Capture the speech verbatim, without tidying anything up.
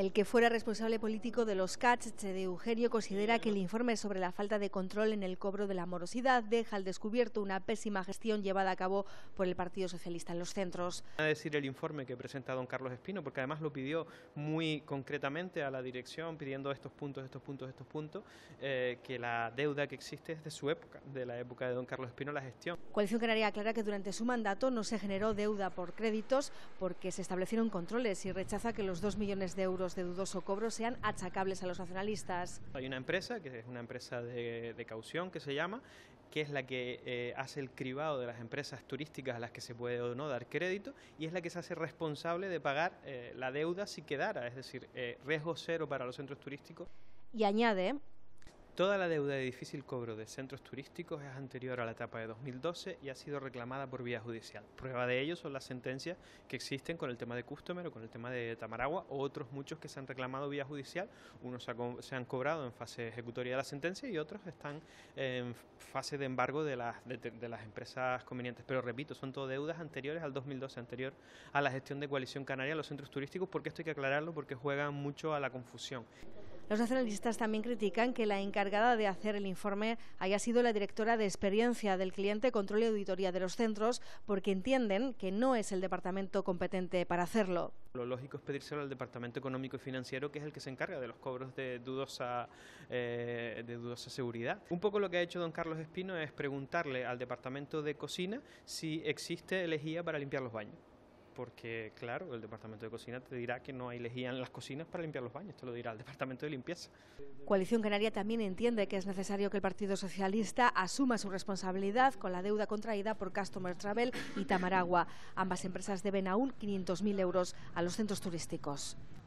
El que fuera responsable político de los C A T, de Eugenio, considera que el informe sobre la falta de control en el cobro de la morosidad deja al descubierto una pésima gestión llevada a cabo por el Partido Socialista en los centros. A decir el informe que presenta don Carlos Espino, porque además lo pidió muy concretamente a la dirección, pidiendo estos puntos, estos puntos, estos puntos, eh, que la deuda que existe es de su época, de la época de don Carlos Espino, la gestión. Coalición Canaria aclara que durante su mandato no se generó deuda por créditos porque se establecieron controles y rechaza que los dos millones de euros de dudoso cobro sean achacables a los nacionalistas. Hay una empresa, que es una empresa de, de caución que se llama, que es la que eh, hace el cribado de las empresas turísticas a las que se puede o no dar crédito, y es la que se hace responsable de pagar eh, la deuda si quedara, es decir, eh, riesgo cero para los centros turísticos. Y añade: toda la deuda de difícil cobro de centros turísticos es anterior a la etapa de dos mil doce y ha sido reclamada por vía judicial. Prueba de ello son las sentencias que existen con el tema de Customer o con el tema de Tamaragua, o otros muchos que se han reclamado vía judicial. Unos se han cobrado en fase ejecutoria de la sentencia y otros están en fase de embargo de las, de, de las empresas convenientes. Pero repito, son todo deudas anteriores al dos mil doce, anterior a la gestión de Coalición Canaria a los centros turísticos, porque esto hay que aclararlo porque juegan mucho a la confusión. Los nacionalistas también critican que la encargada de hacer el informe haya sido la directora de experiencia del cliente, control y auditoría de los centros, porque entienden que no es el departamento competente para hacerlo. Lo lógico es pedírselo al Departamento Económico y Financiero, que es el que se encarga de los cobros de dudosa, eh, de dudosa seguridad. Un poco lo que ha hecho don Carlos Espino es preguntarle al Departamento de Cocina si existe lejía para limpiar los baños. Porque, claro, el Departamento de Cocina te dirá que no hay lejía en las cocinas para limpiar los baños, te lo dirá el Departamento de Limpieza. Coalición Canaria también entiende que es necesario que el Partido Socialista asuma su responsabilidad con la deuda contraída por Customer Travel y Tamaragua. Ambas empresas deben aún quinientos mil euros a los centros turísticos.